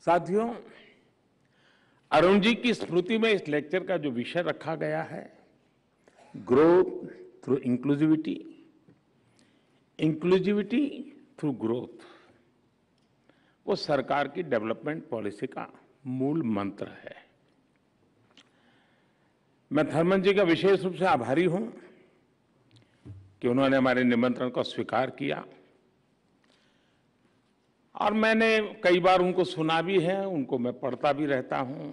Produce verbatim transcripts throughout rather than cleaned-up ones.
साथियों, अरुण जी की स्मृति में इस लेक्चर का जो विषय रखा गया है, growth through inclusivity, inclusivity through growth, वो सरकार की डेवलपमेंट पॉलिसी का मूल मंत्र है। मैं थर्मन जी का विशेष रूप से आभारी हूं कि उन्होंने हमारे निमंत्रण को स्वीकार किया और मैंने कई बार उनको सुना भी है, उनको मैं पढ़ता भी रहता हूं।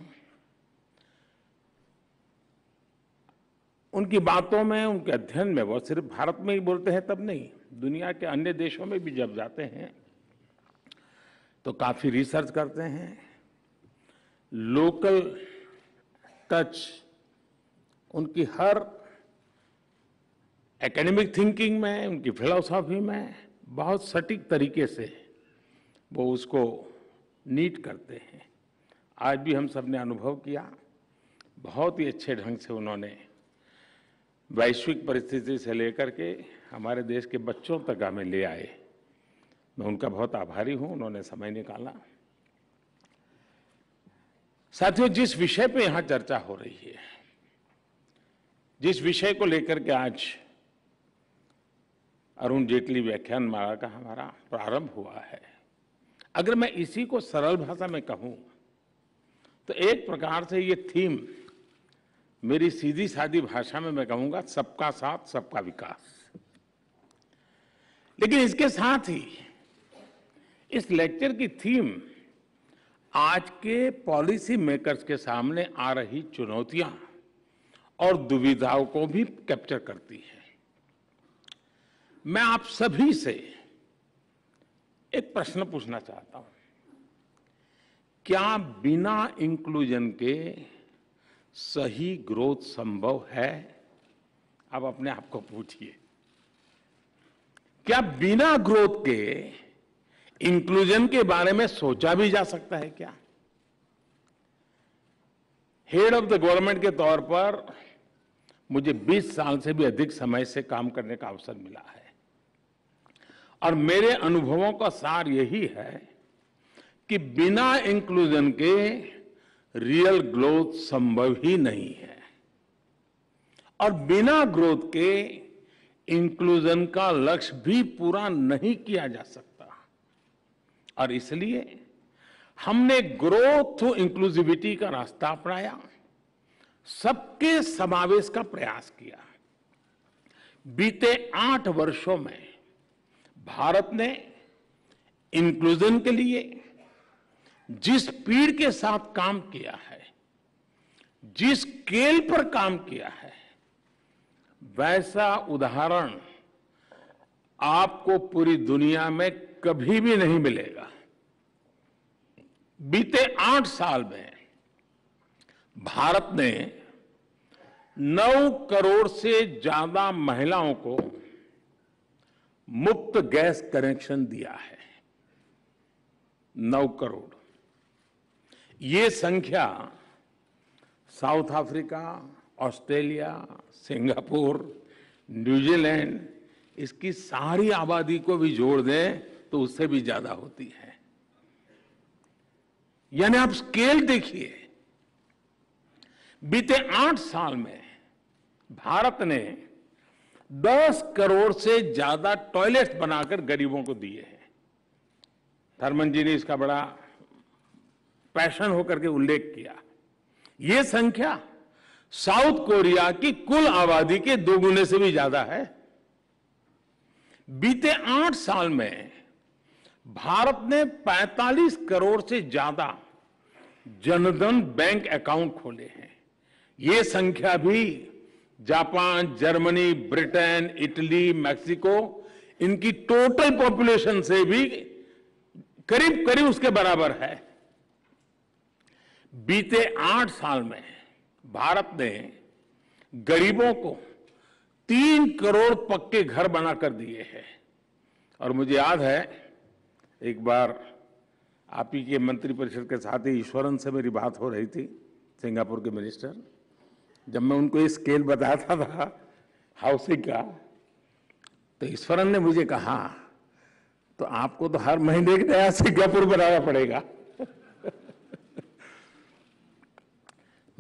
उनकी बातों में, उनके अध्ययन में, वो सिर्फ भारत में ही बोलते हैं तब नहीं, दुनिया के अन्य देशों में भी जब जाते हैं तो काफी रिसर्च करते हैं। लोकल टच उनकी हर एकेडमिक थिंकिंग में, उनकी फिलॉसफी में बहुत सटीक तरीके से वो उसको नीट करते हैं। आज भी हम सब ने अनुभव किया, बहुत ही अच्छे ढंग से उन्होंने वैश्विक परिस्थिति से लेकर के हमारे देश के बच्चों तक हमें ले आए। मैं उनका बहुत आभारी हूं, उन्होंने समय निकाला। साथियों, जिस विषय पे यहां चर्चा हो रही है, जिस विषय को लेकर के आज अरुण जेटली व्याख्यान माला का हमारा प्रारंभ हुआ है, अगर मैं इसी को सरल भाषा में कहूं तो एक प्रकार से ये थीम, मेरी सीधी सादी भाषा में मैं कहूंगा, सबका साथ सबका विकास। लेकिन इसके साथ ही इस लेक्चर की थीम आज के पॉलिसी मेकर्स के सामने आ रही चुनौतियां और दुविधाओं को भी कैप्चर करती है। मैं आप सभी से एक प्रश्न पूछना चाहता हूं, क्या बिना इंक्लूजन के सही ग्रोथ संभव है? आप अपने आप को पूछिए, क्या बिना ग्रोथ के इंक्लूजन के बारे में सोचा भी जा सकता है? क्या हेड ऑफ द गवर्नमेंट के तौर पर मुझे बीस साल से भी अधिक समय से काम करने का अवसर मिला है और मेरे अनुभवों का सार यही है कि बिना इंक्लूजन के रियल ग्रोथ संभव ही नहीं है और बिना ग्रोथ के इंक्लूजन का लक्ष्य भी पूरा नहीं किया जा सकता। और इसलिए हमने ग्रोथ थ्रू इंक्लूसिविटी का रास्ता अपनाया, सबके समावेश का प्रयास किया। बीते आठ वर्षों में भारत ने इंक्लूजन के लिए जिस स्पीड के साथ काम किया है, जिस स्केल पर काम किया है, वैसा उदाहरण आपको पूरी दुनिया में कभी भी नहीं मिलेगा। बीते आठ साल में भारत ने नौ करोड़ से ज्यादा महिलाओं को मुफ्त गैस कनेक्शन दिया है। नौ करोड़। ये संख्या South Africa, Australia, Singapore, New Zealand, इसकी सारी आबादी को भी जोड़ दें तो उससे भी ज्यादा होती है। यानी आप स्केल देखिए, बीते आठ साल में भारत ने दस करोड़ से ज्यादा टॉयलेट्स बनाकर गरीबों को दिए हैं। थर्मन जी ने इसका बड़ा पैशन होकर के उल्लेख किया। यह संख्या साउथ कोरिया की कुल आबादी के दो गुने से भी ज्यादा है। बीते आठ साल में भारत ने पैंतालीस करोड़ से ज्यादा जनधन बैंक अकाउंट खोले हैं। यह संख्या भी Japan, Germany, Britain, Italy, Mexico, इनकी टोटल पॉपुलेशन से भी करीब करीब उसके बराबर है। बीते आठ साल में भारत ने गरीबों को तीन करोड़ पक्के घर बनाकर दिए हैं। और मुझे याद है, एक बार आप ही के मंत्रिपरिषद के साथ ही ईश्वरन से मेरी बात हो रही थी, सिंगापुर के मिनिस्टर। जब मैं उनको ये स्केल बताता था हाउसिंग का, तो ईश्वरन ने मुझे कहा, तो आपको तो हर महीने एक नया सिंगापुर बनाना पड़ेगा।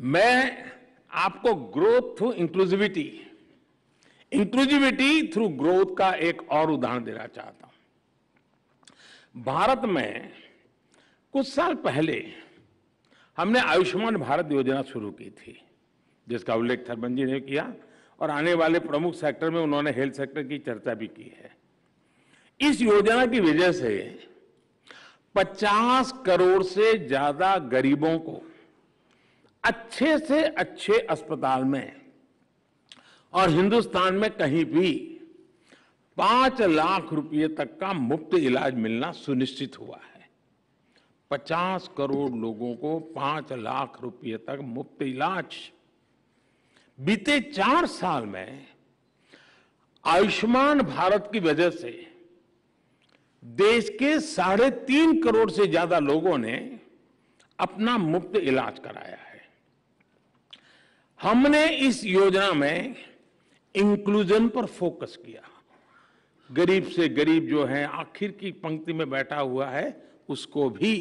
मैं आपको growth through inclusivity, inclusivity through growth का एक और उदाहरण देना चाहता हूं। भारत में कुछ साल पहले हमने आयुष्मान भारत योजना शुरू की थी, जिसका उल्लेख थरमन जी ने किया, और आने वाले प्रमुख सेक्टर में उन्होंने हेल्थ सेक्टर की चर्चा भी की है। इस योजना की वजह से पचास करोड़ से ज्यादा गरीबों को अच्छे से अच्छे अस्पताल में और हिंदुस्तान में कहीं भी पांच लाख रुपए तक का मुफ्त इलाज मिलना सुनिश्चित हुआ है। पचास करोड़ लोगों को पांच लाख रुपए तक मुफ्त इलाज। बीते चार साल में आयुष्मान भारत की वजह से देश के साढ़े तीन करोड़ से ज्यादा लोगों ने अपना मुफ्त इलाज कराया है। हमने इस योजना में इंक्लूजन पर फोकस किया। गरीब से गरीब जो है, आखिर की पंक्ति में बैठा हुआ है, उसको भी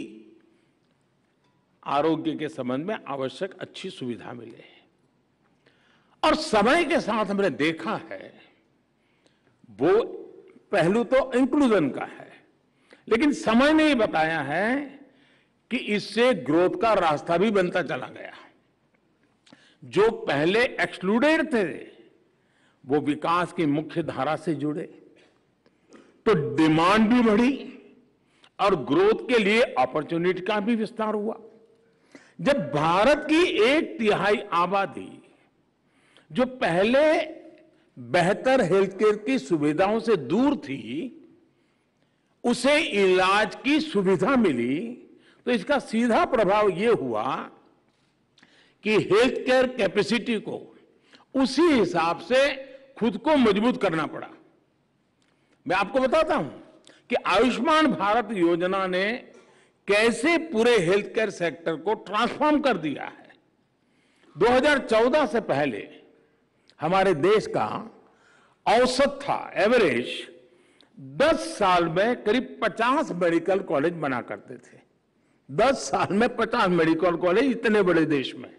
आरोग्य के संबंध में आवश्यक अच्छी सुविधा मिले। और समय के साथ हमने देखा है, वो पहलू तो इंक्लूजन का है, लेकिन समय ने बताया है कि इससे ग्रोथ का रास्ता भी बनता चला गया। जो पहले एक्सक्लूडेड थे वो विकास की मुख्य धारा से जुड़े, तो डिमांड भी बढ़ी और ग्रोथ के लिए अपॉर्चुनिटी का भी विस्तार हुआ। जब भारत की एक तिहाई आबादी जो पहले बेहतर हेल्थ केयर की सुविधाओं से दूर थी, उसे इलाज की सुविधा मिली, तो इसका सीधा प्रभाव यह हुआ कि हेल्थ केयर कैपेसिटी को उसी हिसाब से खुद को मजबूत करना पड़ा। मैं आपको बताता हूं कि आयुष्मान भारत योजना ने कैसे पूरे हेल्थ केयर सेक्टर को ट्रांसफॉर्म कर दिया है। दो हज़ार चौदह से पहले हमारे देश का औसत था, एवरेज, दस साल में करीब पचास मेडिकल कॉलेज बना करते थे। दस साल में पचास मेडिकल कॉलेज, इतने बड़े देश में।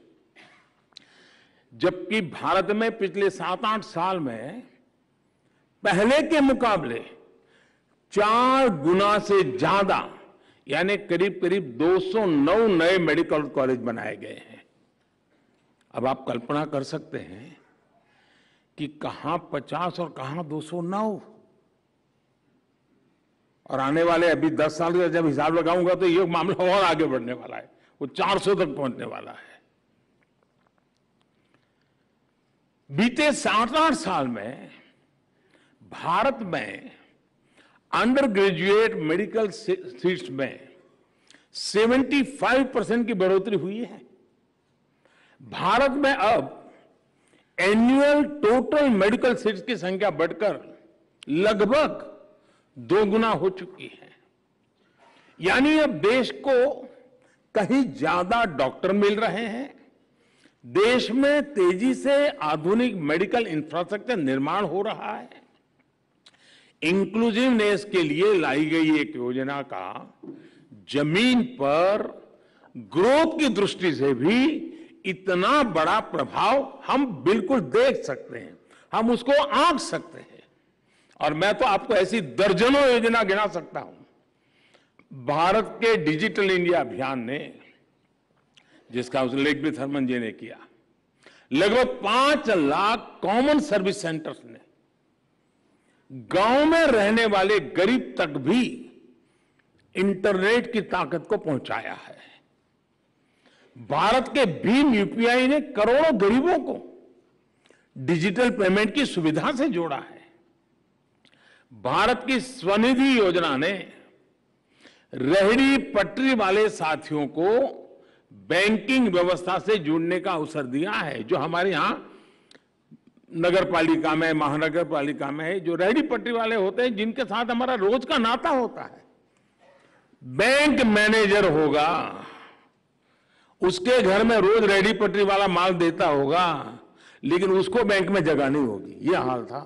जबकि भारत में पिछले सात आठ साल में पहले के मुकाबले चार गुना से ज्यादा, यानी करीब करीब दो सौ नौ नए मेडिकल कॉलेज बनाए गए हैं। अब आप कल्पना कर सकते हैं कि कहां पचास और कहां दो सौ नौ। और आने वाले अभी दस साल का जब हिसाब लगाऊंगा तो ये मामला और आगे बढ़ने वाला है, वो चार सौ तक पहुंचने वाला है। बीते सात आठ साल में भारत में अंडर ग्रेजुएट मेडिकल सीट्स में पचहत्तर परसेंट की बढ़ोतरी हुई है। भारत में अब एनुअल टोटल मेडिकल सीट्स की संख्या बढ़कर लगभग दो गुना हो चुकी है। यानी अब देश को कहीं ज्यादा डॉक्टर मिल रहे हैं, देश में तेजी से आधुनिक मेडिकल इंफ्रास्ट्रक्चर निर्माण हो रहा है। इंक्लूसिवनेस के लिए लाई गई एक योजना का जमीन पर ग्रोथ की दृष्टि से भी इतना बड़ा प्रभाव हम बिल्कुल देख सकते हैं, हम उसको आंक सकते हैं। और मैं तो आपको ऐसी दर्जनों योजना गिना सकता हूं। भारत के डिजिटल इंडिया अभियान ने, जिसका उल्लेख भी थरमन जी ने किया, लगभग पांच लाख कॉमन सर्विस सेंटर्स ने गांव में रहने वाले गरीब तक भी इंटरनेट की ताकत को पहुंचाया है। भारत के भीम यूपीआई ने करोड़ों गरीबों को डिजिटल पेमेंट की सुविधा से जोड़ा है। भारत की स्वनिधि योजना ने रेहड़ी पटरी वाले साथियों को बैंकिंग व्यवस्था से जुड़ने का अवसर दिया है। जो हमारे यहां नगर पालिका में, महानगर पालिका में जो रेहड़ी पटरी वाले होते हैं, जिनके साथ हमारा रोज का नाता होता है, बैंक मैनेजर होगा, उसके घर में रोज रेहड़ी पटरी वाला माल देता होगा, लेकिन उसको बैंक में जगह नहीं होगी। यह हाल था।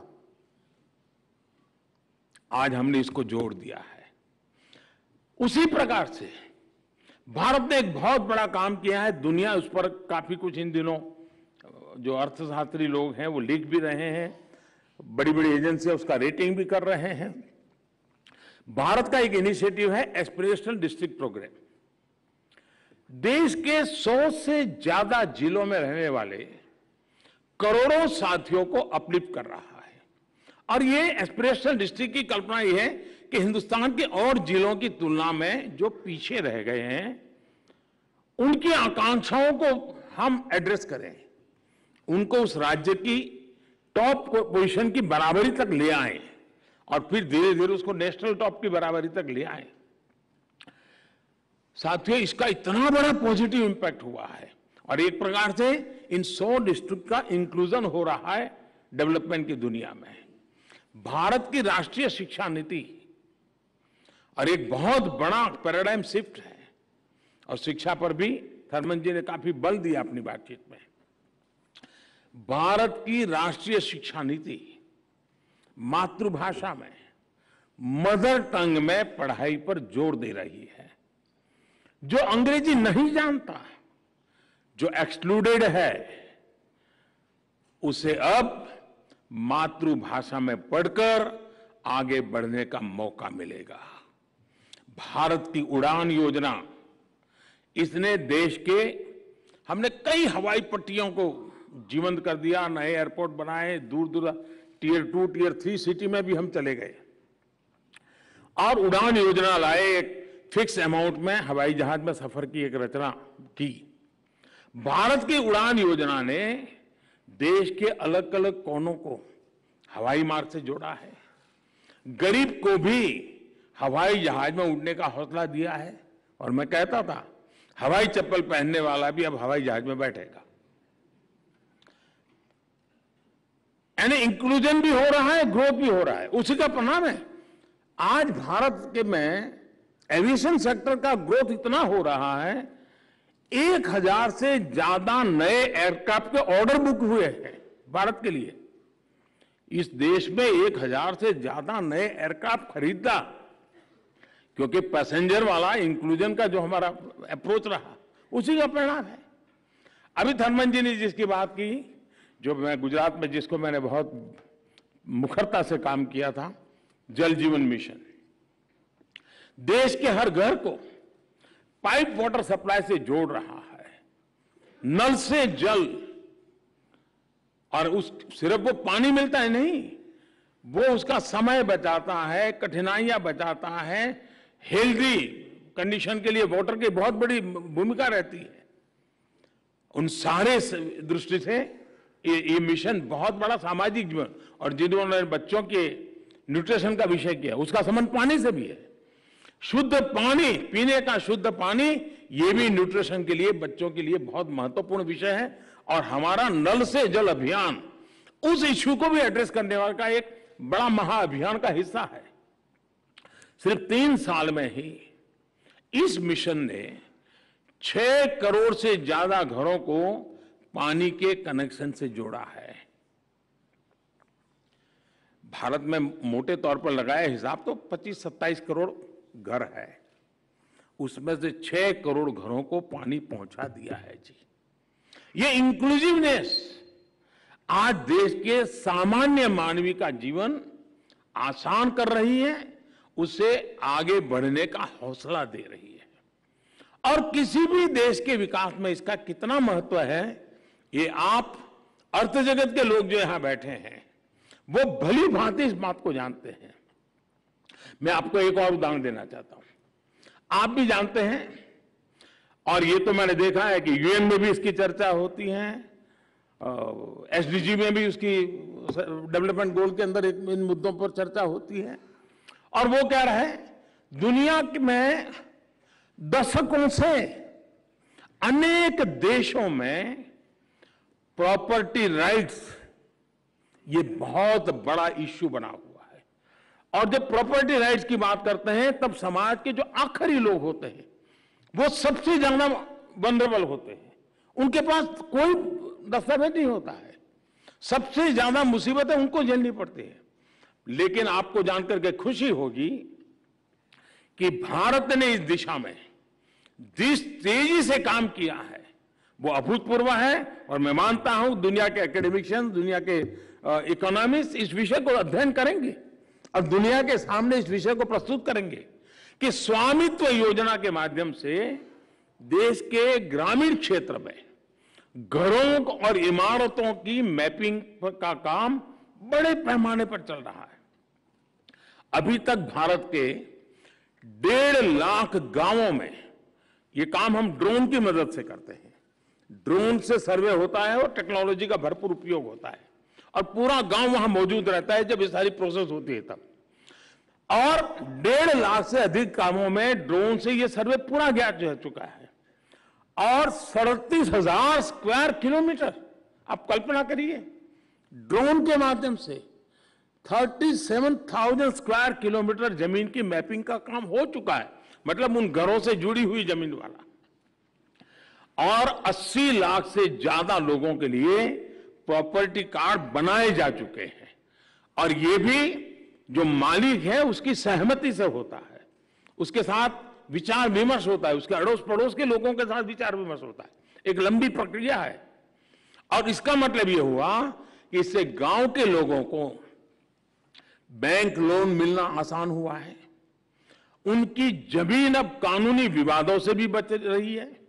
आज हमने इसको जोड़ दिया है। उसी प्रकार से भारत ने एक बहुत बड़ा काम किया है, दुनिया उस पर काफी कुछ इन दिनों जो अर्थशास्त्री लोग हैं वो लिख भी रहे हैं, बड़ी बड़ी एजेंसियां उसका रेटिंग भी कर रहे हैं। भारत का एक इनिशिएटिव है एस्पिरेशनल डिस्ट्रिक्ट प्रोग्राम। देश के सौ से ज्यादा जिलों में रहने वाले करोड़ों साथियों को अपलिफ्ट कर रहा है। और ये एस्पिरेशनल डिस्ट्रिक्ट की कल्पना ये है कि हिंदुस्तान के और जिलों की तुलना में जो पीछे रह गए हैं उनकी आकांक्षाओं को हम एड्रेस करें, उनको उस राज्य की टॉप पोजीशन की बराबरी तक ले आए और फिर धीरे धीरे उसको नेशनल टॉप की बराबरी तक ले आए। साथियों, इसका इतना बड़ा पॉजिटिव इंपैक्ट हुआ है और एक प्रकार से इन सौ डिस्ट्रिक्ट का इंक्लूजन हो रहा है डेवलपमेंट की दुनिया में। भारत की राष्ट्रीय शिक्षा नीति और एक बहुत बड़ा पैराडाइम शिफ्ट है और शिक्षा पर भी थर्मन जी ने काफी बल दिया अपनी बातचीत में। भारत की राष्ट्रीय शिक्षा नीति मातृभाषा में, मदर टंग में पढ़ाई पर जोर दे रही है। जो अंग्रेजी नहीं जानता, जो एक्सक्लूडेड है, उसे अब मातृभाषा में पढ़कर आगे बढ़ने का मौका मिलेगा। भारत की उड़ान योजना, इसने देश के, हमने कई हवाई पट्टियों को जीवंत कर दिया, नए एयरपोर्ट बनाए, दूर दूर tier two tier three city में भी हम चले गए और उड़ान योजना लाए। एक फिक्स अमाउंट में हवाई जहाज में सफर की एक रचना की। भारत की उड़ान योजना ने देश के अलग अलग कोनों को हवाई मार्ग से जोड़ा है, गरीब को भी हवाई जहाज में उड़ने का हौसला दिया है। और मैं कहता था हवाई चप्पल पहनने वाला भी अब हवाई जहाज में बैठेगा। यानी इंक्लूजन भी हो रहा है, ग्रोथ भी हो रहा है, उसी का परिणाम है। आज भारत के में एविएशन सेक्टर का ग्रोथ इतना हो रहा है, एक हजार से ज्यादा नए एयरक्राफ्ट के ऑर्डर बुक हुए हैं भारत के लिए। इस देश में एक हजार से ज्यादा नए एयरक्राफ्ट खरीदा, क्योंकि पैसेंजर वाला इंक्लूजन का जो हमारा अप्रोच रहा, उसी का परिणाम है। अभी थर्मन जी ने जिसकी बात की, जो मैं गुजरात में जिसको मैंने बहुत मुखरता से काम किया था, जल जीवन मिशन, देश के हर घर को पाइप वाटर सप्लाई से जोड़ रहा है, नल से जल। और उस सिर्फ वो पानी मिलता है नहीं, वो उसका समय बचाता है, कठिनाइयां बचाता है, हेल्दी कंडीशन के लिए वाटर की बहुत बड़ी भूमिका रहती है। उन सारे दृष्टि से ये, ये मिशन बहुत बड़ा सामाजिक जीवन, और जिन्होंने बच्चों के न्यूट्रिशन का विषय किया उसका संबंध पानी से भी है। शुद्ध पानी, पीने का शुद्ध पानी, ये भी न्यूट्रिशन के लिए, बच्चों के लिए बहुत महत्वपूर्ण विषय है। और हमारा नल से जल अभियान उस इश्यू को भी एड्रेस करने वाला का एक बड़ा महाअभियान का हिस्सा है। सिर्फ तीन साल में ही इस मिशन ने छह करोड़ से ज्यादा घरों को पानी के कनेक्शन से जोड़ा है। भारत में मोटे तौर पर लगाया हिसाब तो पच्चीस सत्ताईस करोड़ घर है, उसमें से छह करोड़ घरों को पानी पहुंचा दिया है जी। ये इंक्लूसिवनेस आज देश के सामान्य मानवी का जीवन आसान कर रही है, उसे आगे बढ़ने का हौसला दे रही है। और किसी भी देश के विकास में इसका कितना महत्व है, ये आप अर्थ जगत के लोग जो यहां बैठे हैं वो भली भांति इस बात को जानते हैं। मैं आपको एक और उदाहरण देना चाहता हूं। आप भी जानते हैं, और ये तो मैंने देखा है कि यूएन में भी इसकी चर्चा होती है, एसडीजी में भी उसकी डेवलपमेंट गोल के अंदर इन मुद्दों पर चर्चा होती है। और वो कह रहा है, दुनिया में दशकों से अनेक देशों में प्रॉपर्टी राइट्स ये बहुत बड़ा इश्यू बना हुआ है। और जब प्रॉपर्टी राइट्स की बात करते हैं तब समाज के जो आखिरी लोग होते हैं वो सबसे ज्यादा वल्नरेबल होते हैं, उनके पास कोई दस्तावेज नहीं होता है, सबसे ज्यादा मुसीबतें उनको झेलनी पड़ती है। लेकिन आपको जानकर के खुशी होगी कि भारत ने इस दिशा में जिस तेजी से काम किया है वो अभूतपूर्व है। और मैं मानता हूं दुनिया के एकेडमिशियंस, दुनिया के इकोनॉमिस्ट इस विषय को अध्ययन करेंगे और दुनिया के सामने इस विषय को प्रस्तुत करेंगे कि स्वामित्व योजना के माध्यम से देश के ग्रामीण क्षेत्र में घरों और इमारतों की मैपिंग का काम बड़े पैमाने पर चल रहा है। अभी तक भारत के डेढ़ लाख गांवों में ये काम हम ड्रोन की मदद से करते हैं। ड्रोन से सर्वे होता है और टेक्नोलॉजी का भरपूर उपयोग होता है और पूरा गांव वहां मौजूद रहता है जब ये सारी प्रोसेस होती है तब। और डेढ़ लाख से अधिक कामों में ड्रोन से ये सर्वे पूरा किया जा चुका है और सड़तीस हजार स्क्वायर किलोमीटर, आप कल्पना करिए, ड्रोन के माध्यम से सैंतीस हज़ार स्क्वायर किलोमीटर जमीन की मैपिंग का काम हो चुका है, मतलब उन घरों से जुड़ी हुई जमीन वाला। और अस्सी लाख से ज्यादा लोगों के लिए प्रॉपर्टी कार्ड बनाए जा चुके हैं और ये भी जो मालिक है उसकी सहमति से होता है, उसके साथ विचार विमर्श होता है, उसके अड़ोस पड़ोस के लोगों के साथ विचार विमर्श होता है। एक लंबी प्रक्रिया है और इसका मतलब यह हुआ कि इससे गांव के लोगों को बैंक लोन मिलना आसान हुआ है, उनकी जमीन अब कानूनी विवादों से भी बच रही है